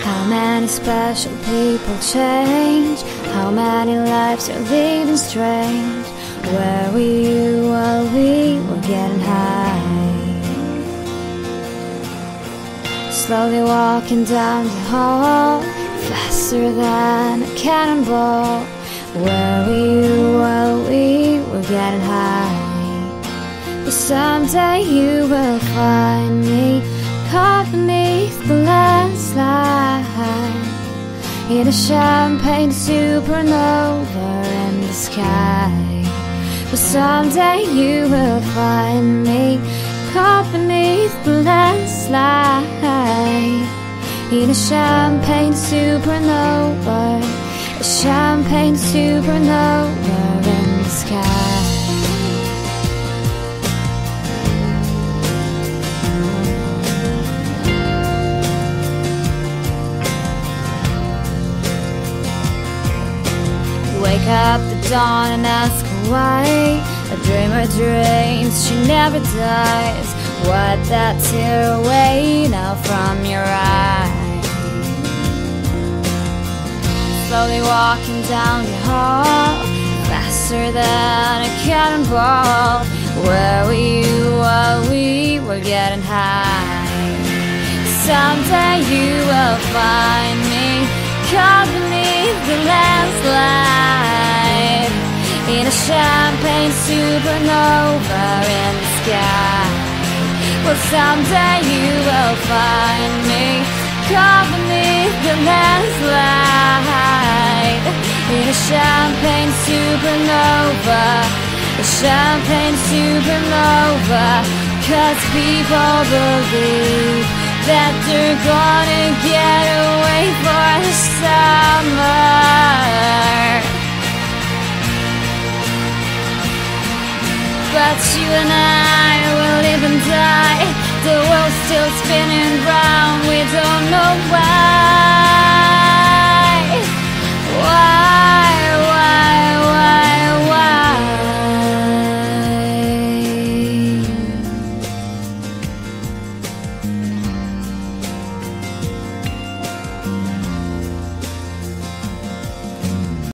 How many special people change? How many lives are living strange? Where were you while we were getting high? Slowly walking down the hall, faster than a cannonball. Where were you while we were getting high? But someday you will find me caught beneath the landslide in a champagne supernova in the sky. But someday you will find me caught beneath the landslide in a champagne supernova, a champagne supernova in the sky. Wake up the dawn and ask her why. A dreamer dreams, she never dies. Wipe that tear away now from your eye. Slowly walking down the hall, faster than a cannonball. Where were you while we were getting high? Someday you will find me caught beneath the landslide in a champagne supernova in the sky. Well, someday you will find me caught beneath the landslide in a champagne supernova, a champagne supernova. 'Cause people believe that they're gonna get away for the summer, but you and I will live and die. The world's still spinning round, we don't know